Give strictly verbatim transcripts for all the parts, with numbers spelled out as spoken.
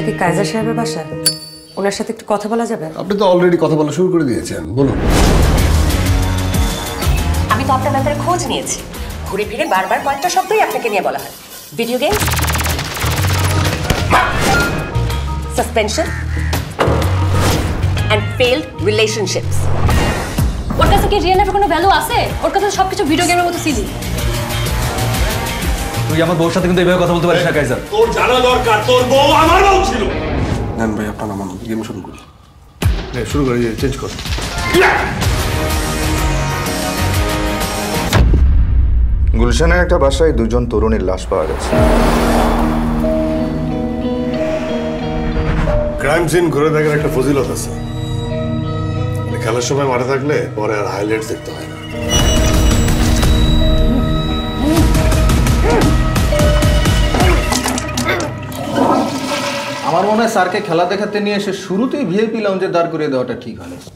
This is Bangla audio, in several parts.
কি কাইজার সাহেবের বাসা? ওনার সাথে একটু কথা বলা যাবে? আপনি তো অলরেডি কথা বলা শুরু করে দিয়েছেন, বলুন। আমি তো আপনার ব্যাপারে খোঁজ নিয়েছি, ঘুরে ফিরে বারবার কয়েকটা শব্দই আপনাকে নিয়ে বলা হয়। Video game, suspension and failed relationships. ওর কাছে কি রিয়েল লাইফে কোনো ভ্যালু আছে? ওর কাছে সবকিছু ভিডিও গেমের মতো সিলি। তুই আমার বউর সাথে কিন্তু এইভাবে কথা বলতে পারিস না কাইজার। তোর জানা দরকার তোর বউ আমার বউ ছিল। নেন ভাই আপনার নাম, গেম শুরু করি। হ্যাঁ শুরু করি, চেঞ্জ কর। গুলশানের একটা বাসায় দুজন তরুণীর লাশ পাওয়া গেছে। ক্রাইম সিন ঘুরে দেখার একটা ফজিলত আছে। খেলার সময় মাঠে থাকলে পরে আর হাইলাইটস দেখতে হয় না। আমার মনে হয় স্যারকে খেলা দেখাতে নিয়ে এসে শুরুতেই ভিআইপি লাউঞ্জে দাঁড় করিয়ে দেওয়াটা ঠিক হয় না।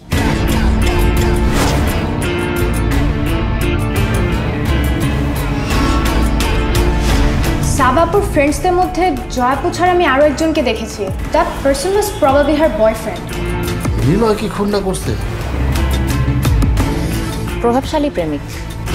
সাবাপুর ফ্রেন্ডসদের মধ্যে জয়াপু ছাড়া আমি আরো একজনকে দেখেছি। That person was probably her boyfriend. Niloy কি খুন না করছে? প্রভাবশালী প্রেমিক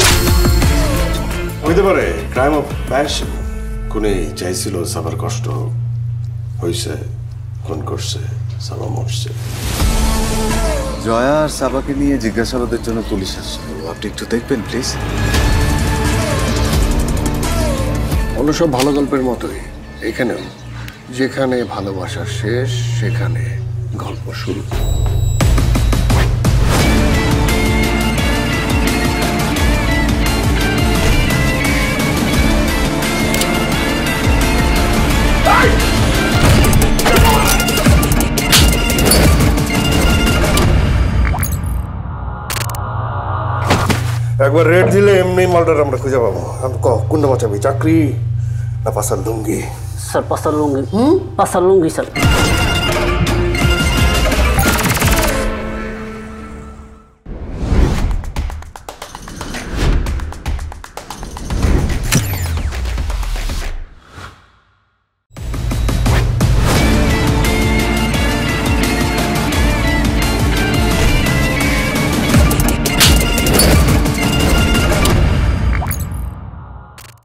হইতে পারে। Crime of passion. কোনে চাইছিল সাবার কষ্ট হোক, হয়েছে, খুন করছে, সাবা মরছে। জয়া আর সাবাকে নিয়ে জিজ্ঞাসাবাদের জন্য পুলিশ আসছে, আপনি একটু দেখবেন প্লিজ। অন্য সব ভালো গল্পের মতোই এখানেও, যেখানে ভালোবাসা শেষ সেখানে গল্প শুরু। একবার রেড দিলে এমনি মালটার আমরা খুঁজে পাবো। আমি ক কোনটা বাঁচাবি, চাকরি না পাশার লুঙ্গি? স্যার পাশার লুঙ্গি। হুম পাশার লুঙ্গি স্যার।